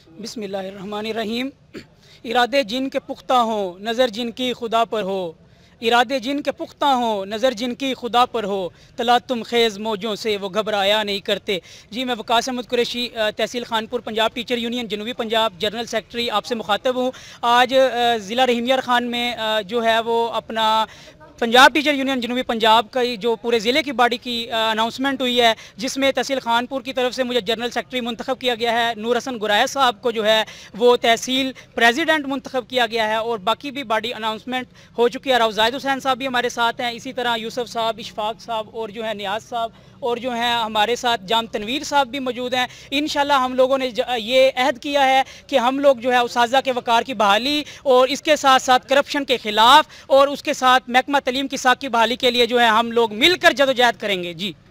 बिस्मिल्लाहिर्रहमानिर्रहीम। इरादे जिनके पुख्ता हों नज़र जिनकी खुदा पर हो, इरादे जिनके पुख्ता हों नज़र जिनकी खुदा पर हो, तलातुम ख़ेज़ मौजों से वो घबराया नहीं करते। जी, मैं वक़ास कुरैशी तहसील खानपुर पंजाब टीचर यूनियन जनूबी पंजाब जनरल सेक्रेटरी आपसे मुखातब हूँ। आज ज़िला रहीमयार खान में जो है वो अपना पंजाब टीचर यूनियन जनूबी पंजाब का जो पूरे ज़िले की बॉडी की अनाउंसमेंट हुई है, जिसमें तहसील खानपुर की तरफ से मुझे जनरल सेक्रेटरी मुंतखब किया गया है। नूर हसन गुराया साहब को जो है वो तहसील प्रेसिडेंट मुंतखब किया गया है और बाकी भी बॉडी अनाउंसमेंट हो चुकी है। राउज़ाहिद हुसैन साहब भी हमारे साथ हैं, इसी तरह यूसुफ साहब, इशफाक साहब और जो है नियाज साहब और जो है हमारे साथ जाम तनवीर साहब भी मौजूद हैं। इंशाल्लाह हम लोगों ने ये अहद किया है कि हम लोग जो है उसाज़ा के वक़ार की बहाली और इसके साथ साथ करप्शन के ख़िलाफ़ और उसके साथ महकमा तालीम की साख की बहाली के लिए जो है हम लोग मिलकर जदोजहद करेंगे। जी।